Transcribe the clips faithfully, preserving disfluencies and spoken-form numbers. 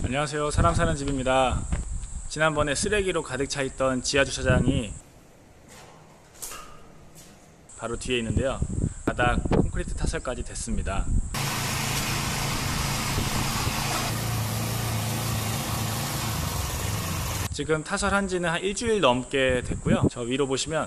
안녕하세요. 사람 사는 집입니다. 지난번에 쓰레기로 가득 차 있던 지하 주차장이 바로 뒤에 있는데요. 바닥 콘크리트 타설까지 됐습니다. 지금 타설한 지는 한 일주일 넘게 됐고요. 저 위로 보시면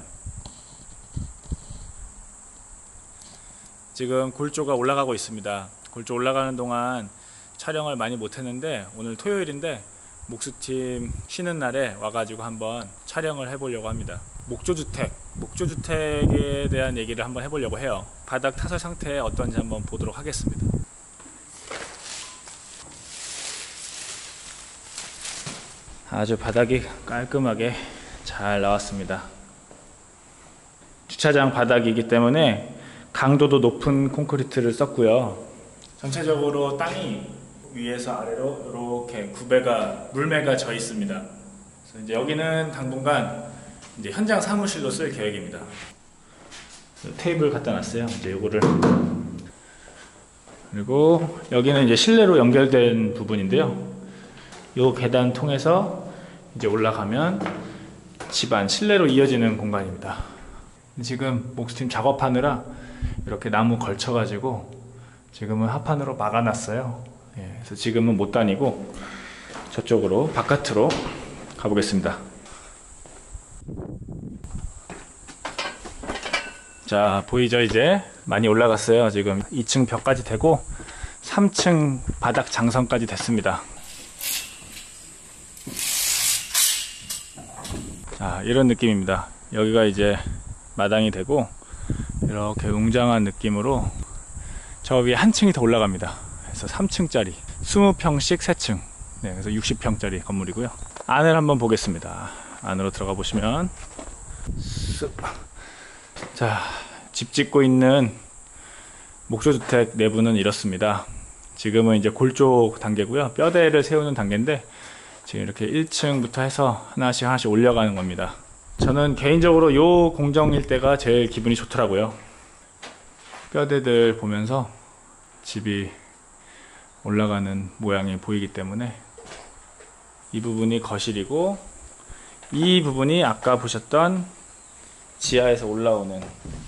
지금 골조가 올라가고 있습니다. 골조 올라가는 동안 촬영을 많이 못했는데 오늘 토요일인데 목수팀 쉬는 날에 와가지고 한번 촬영을 해보려고 합니다. 목조주택, 목조주택에 대한 얘기를 한번 해보려고 해요. 바닥 타설 상태 어떤지 한번 보도록 하겠습니다. 아주 바닥이 깔끔하게 잘 나왔습니다. 주차장 바닥이기 때문에 강도도 높은 콘크리트를 썼고요. 전체적으로 땅이 위에서 아래로 이렇게 구배가 물매가 져 있습니다. 그래서 이제 여기는 당분간 이제 현장 사무실로 쓸 계획입니다. 테이블 갖다 놨어요. 이제 요거를, 그리고 여기는 이제 실내로 연결된 부분인데요. 요 계단 통해서 이제 올라가면 집안 실내로 이어지는 공간입니다. 지금 목수팀 작업하느라 이렇게 나무 걸쳐 가지고 지금은 합판으로 막아놨어요. 예, 그래서 지금은 못 다니고 저쪽으로 바깥으로 가보겠습니다. 자, 보이죠? 이제 많이 올라갔어요. 지금 이 층 벽까지 되고 삼 층 바닥 장성까지 됐습니다. 자, 이런 느낌입니다. 여기가 이제 마당이 되고 이렇게 웅장한 느낌으로 저 위에 한 층이 더 올라갑니다. 그래서 삼 층짜리 이십 평씩 세 층, 네, 그래서 육십 평짜리 건물이고요. 안을 한번 보겠습니다. 안으로 들어가 보시면 자, 집 짓고 있는 목조주택 내부는 이렇습니다. 지금은 이제 골조 단계고요. 뼈대를 세우는 단계인데 지금 이렇게 일 층부터 해서 하나씩 하나씩 올려가는 겁니다. 저는 개인적으로 요 공정일 때가 제일 기분이 좋더라고요. 뼈대들 보면서 집이 올라가는 모양이 보이기 때문에. 이 부분이 거실이고 이 부분이 아까 보셨던 지하에서 올라오는,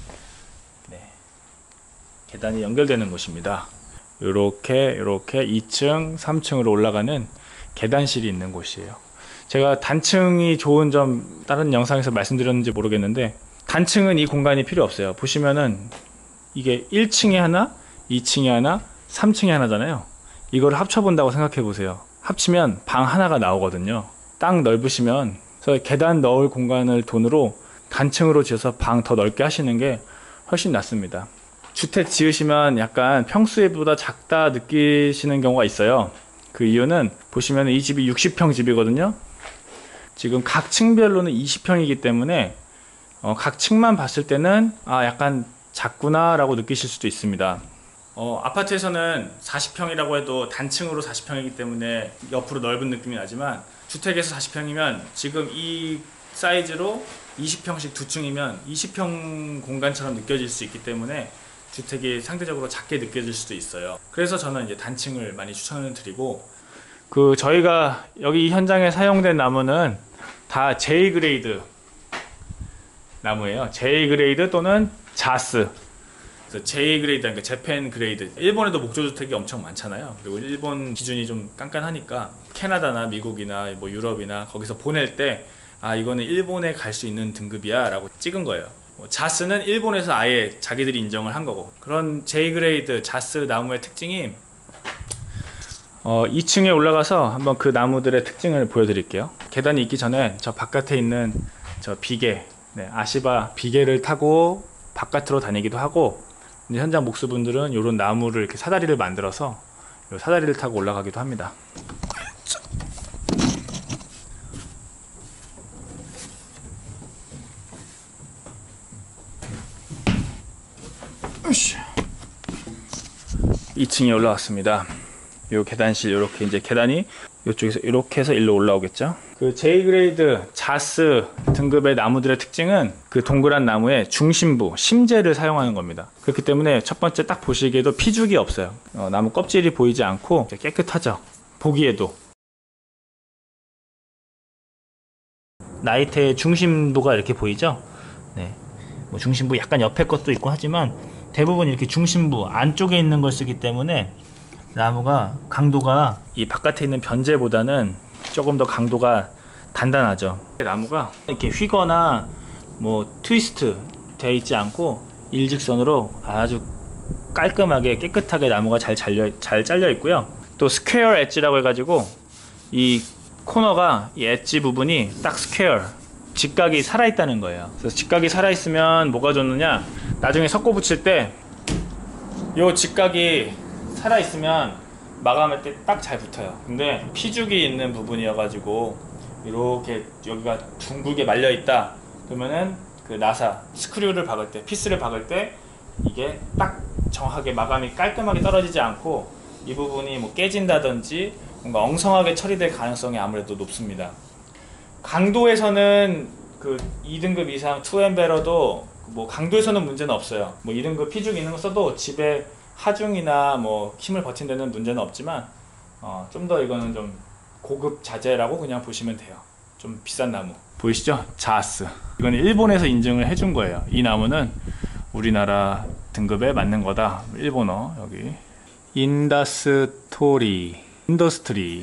네, 계단이 연결되는 곳입니다. 요렇게 요렇게 이 층 삼 층으로 올라가는 계단실이 있는 곳이에요. 제가 단층이 좋은 점 다른 영상에서 말씀드렸는지 모르겠는데 단층은 이 공간이 필요 없어요. 보시면은 이게 일 층에 하나, 이 층에 하나, 삼 층에 하나잖아요. 이걸 합쳐본다고 생각해 보세요. 합치면 방 하나가 나오거든요. 땅 넓으시면, 그래서 계단 넣을 공간을 돈으로 단층으로 지어서 방 더 넓게 하시는 게 훨씬 낫습니다. 주택 지으시면 약간 평수보다 작다 느끼시는 경우가 있어요. 그 이유는 보시면 이 집이 육십 평 집이거든요. 지금 각 층별로는 이십 평이기 때문에 어, 각 층만 봤을 때는 아, 약간 작구나 라고 느끼실 수도 있습니다. 어, 아파트에서는 사십 평이라고 해도 단층으로 사십 평이기 때문에 옆으로 넓은 느낌이 나지만 주택에서 사십 평이면 지금 이 사이즈로 이십 평씩 두 층이면 이십 평 공간처럼 느껴질 수 있기 때문에 주택이 상대적으로 작게 느껴질 수도 있어요. 그래서 저는 이제 단층을 많이 추천을 드리고, 그 저희가 여기 이 현장에 사용된 나무는 다 제이 그레이드 나무예요. 제이 그레이드 또는 자스. 그래서 제이 그레이드, 그러니까 재팬 그레이드. 일본에도 목조주택이 엄청 많잖아요. 그리고 일본 기준이 좀 깐깐하니까 캐나다나 미국이나 뭐 유럽이나 거기서 보낼 때 아, 이거는 일본에 갈 수 있는 등급이야 라고 찍은 거예요. 자스는 일본에서 아예 자기들이 인정을 한 거고, 그런 제이 그레이드 자스 나무의 특징이 어, 이 층에 올라가서 한번 그 나무들의 특징을 보여드릴게요. 계단이 있기 전에 저 바깥에 있는 저 비계, 네, 아시바 비계를 타고 바깥으로 다니기도 하고, 이제 현장 목수분들은 이런 나무를 이렇게 사다리를 만들어서 요 사다리를 타고 올라가기도 합니다. 이 층에 올라왔습니다. 요 계단실, 요렇게 이제 계단이 이쪽에서 이렇게 해서 일로 올라오겠죠. 그 제이 그레이드 자스 등급의 나무들의 특징은 그 동그란 나무의 중심부 심재를 사용하는 겁니다. 그렇기 때문에 첫 번째 딱 보시기에도 피죽이 없어요. 어, 나무 껍질이 보이지 않고 깨끗하죠. 보기에도. 나이테의 중심도가 이렇게 보이죠? 네. 뭐 중심부 약간 옆에 것도 있고 하지만 대부분 이렇게 중심부 안쪽에 있는 걸 쓰기 때문에 나무가 강도가 이 바깥에 있는 변제보다는 조금 더 강도가 단단하죠. 나무가 이렇게 휘거나 뭐 트위스트 되어 있지 않고 일직선으로 아주 깔끔하게 깨끗하게 나무가 잘 잘려, 잘 잘려 있고요. 또 스퀘어 엣지라고 해가지고 이 코너가 이 엣지 부분이 딱 스퀘어 직각이 살아있다는 거예요. 그래서 직각이 살아있으면 뭐가 좋느냐, 나중에 석고 붙일 때 요 직각이 살아있으면 마감할 때 딱 잘 붙어요. 근데 피죽이 있는 부분이어가지고 이렇게 여기가 둥글게 말려있다 그러면은 그 나사 스크류를 박을 때, 피스를 박을 때 이게 딱 정확하게 마감이 깔끔하게 떨어지지 않고 이 부분이 뭐 깨진다든지 뭔가 엉성하게 처리될 가능성이 아무래도 높습니다. 강도에서는 그 이 등급 이상 투엠베러도 뭐 강도에서는 문제는 없어요. 뭐 이 등급 피죽 있는 거 써도 집에 하중이나 뭐 힘을 버틴 데는 문제는 없지만 어, 좀 더 이거는 좀 고급 자재라고 그냥 보시면 돼요. 좀 비싼 나무 보이시죠? 자스. 이건 일본에서 인증을 해준 거예요. 이 나무는 우리나라 등급에 맞는 거다. 일본어 여기 인다스토리 인더스트리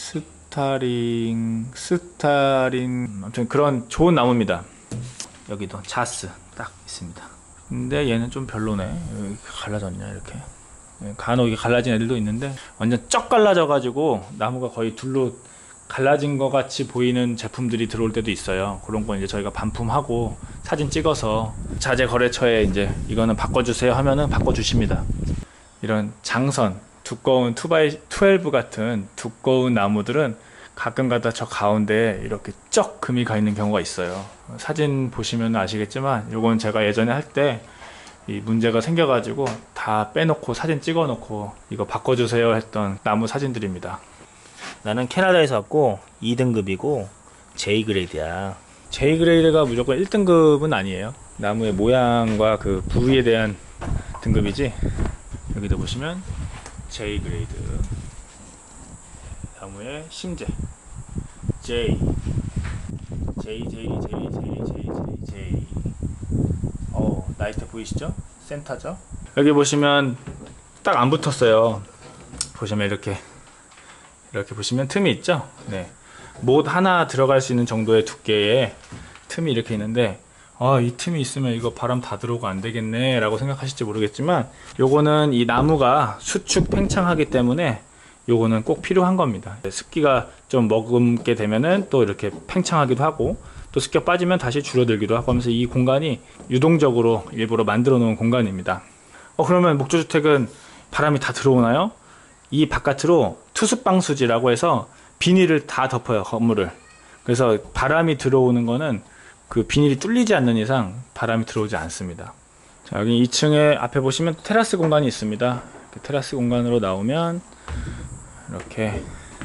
스타링 스타링 아무튼 그런 좋은 나무입니다. 여기도 자스 딱 있습니다. 근데 얘는 좀 별로네. 여기 갈라졌냐 이렇게. 간혹 이게 갈라진 애들도 있는데 완전 쩍 갈라져 가지고 나무가 거의 둘로 갈라진 것 같이 보이는 제품들이 들어올 때도 있어요. 그런 건 이제 저희가 반품하고 사진 찍어서 자재 거래처에 이제 이거는 바꿔주세요 하면은 바꿔주십니다. 이런 장선 두꺼운 투 바이 십이 같은 두꺼운 나무들은 가끔가다 저 가운데에 이렇게 쩍 금이 가 있는 경우가 있어요. 사진 보시면 아시겠지만 요건 제가 예전에 할 때 이 문제가 생겨가지고 다 빼놓고 사진 찍어 놓고 이거 바꿔주세요 했던 나무 사진들입니다. 나는 캐나다에서 왔고 이 등급이고 제이 그레이드야. 제이 그레이드가 무조건 일 등급은 아니에요. 나무의 모양과 그 부위에 대한 등급이지. 여기도 보시면 제이 그레이드 나무의 심재 J J J J J J J J 어 나이트 보이시죠? 센터죠? 여기 보시면 딱 안 붙었어요. 보시면 이렇게 이렇게 보시면 틈이 있죠? 네. 못 하나 들어갈 수 있는 정도의 두께의 틈이 이렇게 있는데 아, 이 틈이 있으면 이거 바람 다 들어오고 안 되겠네 라고 생각하실지 모르겠지만 요거는 이 나무가 수축 팽창하기 때문에 요거는 꼭 필요한 겁니다. 습기가 좀 머금게 되면은 또 이렇게 팽창하기도 하고 또 습기가 빠지면 다시 줄어들기도 하고 하면서 이 공간이 유동적으로 일부러 만들어 놓은 공간입니다. 어 그러면 목조주택은 바람이 다 들어오나요? 이 바깥으로 투습방수지라고 해서 비닐을 다 덮어요, 건물을. 그래서 바람이 들어오는 거는 그 비닐이 뚫리지 않는 이상 바람이 들어오지 않습니다. 자, 여기 이 층에 앞에 보시면 테라스 공간이 있습니다. 테라스 공간으로 나오면 이렇게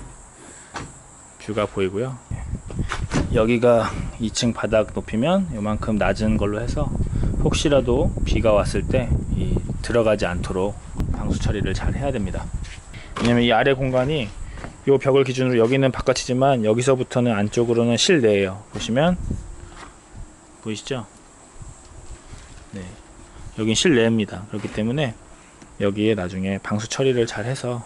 뷰가 보이고요. 여기가 이 층 바닥 높이면 이만큼 낮은 걸로 해서 혹시라도 비가 왔을 때 이 들어가지 않도록 방수 처리를 잘 해야 됩니다. 왜냐면 이 아래 공간이 이 벽을 기준으로 여기는 바깥이지만 여기서부터는 안쪽으로는 실내예요. 보시면 보이시죠? 네, 여긴 실내입니다. 그렇기 때문에 여기에 나중에 방수 처리를 잘 해서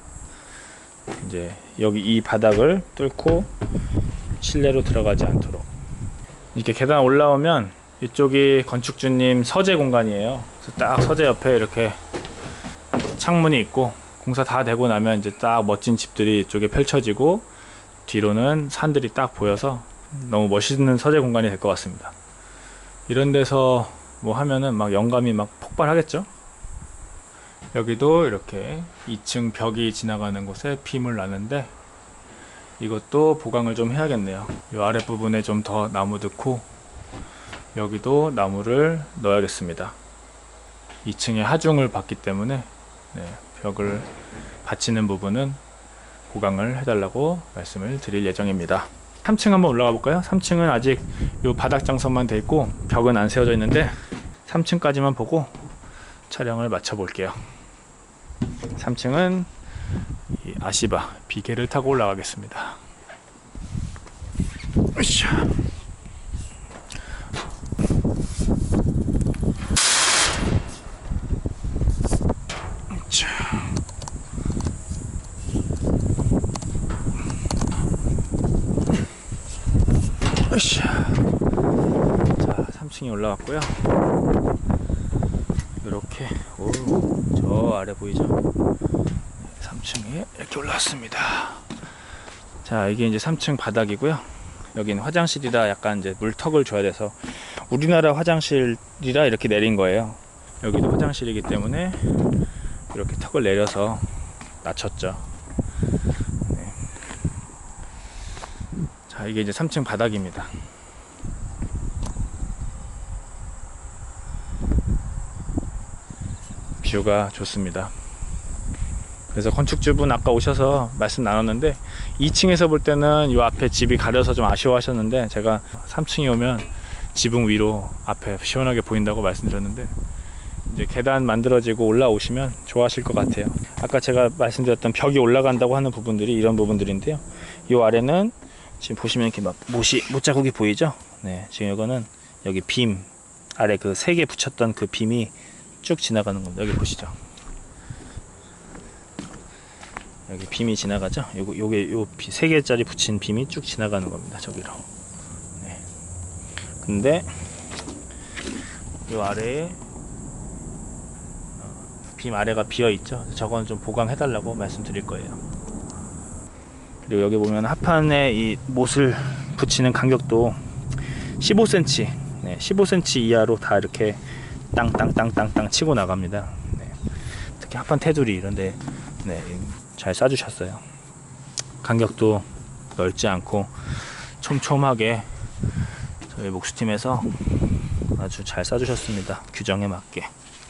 이제 여기 이 바닥을 뚫고 실내로 들어가지 않도록. 이렇게 계단 올라오면 이쪽이 건축주님 서재 공간이에요. 그래서 딱 서재 옆에 이렇게 창문이 있고 공사 다 되고 나면 이제 딱 멋진 집들이 이쪽에 펼쳐지고 뒤로는 산들이 딱 보여서 너무 멋있는 서재 공간이 될 것 같습니다. 이런 데서 뭐 하면은 막 영감이 막 폭발하겠죠? 여기도 이렇게 이 층 벽이 지나가는 곳에 빔을 놨는데 이것도 보강을 좀 해야겠네요. 이 아랫부분에 좀 더 나무 넣고 여기도 나무를 넣어야겠습니다. 이 층에 하중을 받기 때문에 네, 벽을 받치는 부분은 보강을 해달라고 말씀을 드릴 예정입니다. 삼 층 한번 올라가 볼까요? 삼 층은 아직 요 바닥 장선만 돼 있고 벽은 안 세워져 있는데 삼 층까지만 보고 촬영을 마쳐 볼게요. 삼 층은 이 아시바 비계를 타고 올라가겠습니다. 으쌰. 으쌰. 자, 삼 층에 올라왔고요. 이렇게 오, 저 아래 보이죠? 삼 층에 이렇게 올라왔습니다. 자, 이게 이제 삼 층 바닥이고요. 여기는 화장실이라 약간 이제 물턱을 줘야 돼서 우리나라 화장실이라 이렇게 내린 거예요. 여기도 화장실이기 때문에 이렇게 턱을 내려서 낮췄죠. 네. 자, 이게 이제 삼 층 바닥입니다. 뷰가 좋습니다. 그래서 건축주분 아까 오셔서 말씀 나눴는데 이 층에서 볼 때는 이 앞에 집이 가려서 좀 아쉬워하셨는데 제가 삼 층에 오면 지붕 위로 앞에 시원하게 보인다고 말씀드렸는데 이제 계단 만들어지고 올라오시면 좋아하실 것 같아요. 아까 제가 말씀드렸던 벽이 올라간다고 하는 부분들이 이런 부분들인데요. 이 아래는 지금 보시면 이렇게 막 못이 못자국이 보이죠? 네, 지금 이거는 여기 빔 아래 그 세 개 붙였던 그 빔이 쭉 지나가는 겁니다. 여기 보시죠. 여기 빔이 지나가죠. 요거 요게 요 세 개짜리 붙인 빔이 쭉 지나가는 겁니다. 저기로. 네. 근데 요 아래에 빔 아래가 비어 있죠. 저건 좀 보강해 달라고 말씀드릴 거예요. 그리고 여기 보면 합판에 이 못을 붙이는 간격도 십오 센티미터, 네, 십오 센티미터 이하로 다 이렇게 땅땅땅땅땅 치고 나갑니다. 네. 특히 합판 테두리 이런데 네, 잘 싸주셨어요. 간격도 넓지 않고 촘촘하게 저희 목수팀에서 아주 잘 싸주셨습니다. 규정에 맞게.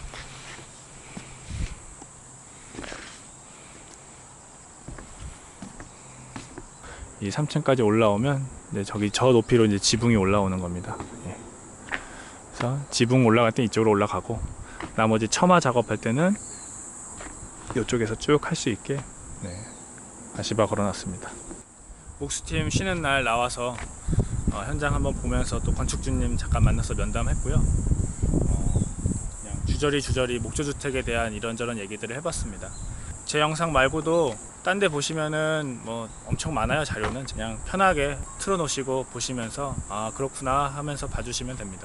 이 삼 층까지 올라오면 이제 저기 저 높이로 이제 지붕이 올라오는 겁니다. 예. 그래서 지붕 올라갈 때 이쪽으로 올라가고 나머지 처마 작업할 때는 이쪽에서 쭉 할 수 있게 네, 가시바 걸어놨습니다. 목수팀 쉬는 날 나와서 어, 현장 한번 보면서 또 건축주님 잠깐 만나서 면담했고요. 어, 그냥 주저리 주저리 목조주택에 대한 이런저런 얘기들을 해봤습니다. 제 영상 말고도 딴 데 보시면은 뭐 엄청 많아요. 자료는 그냥 편하게 틀어 놓으시고 보시면서 아 그렇구나 하면서 봐주시면 됩니다.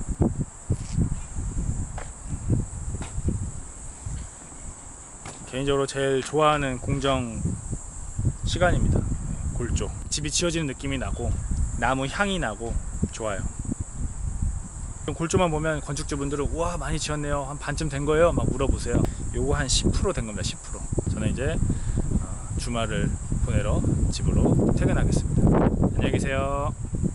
개인적으로 제일 좋아하는 공정 시간입니다. 골조. 집이 지어지는 느낌이 나고 나무 향이 나고 좋아요. 골조만 보면 건축주분들은 우와 많이 지었네요. 한 반쯤 된 거예요? 막 물어보세요. 요거 한 십 퍼센트 된 겁니다. 십 퍼센트. 저는 이제 주말을 보내러 집으로 퇴근하겠습니다. 안녕히 계세요.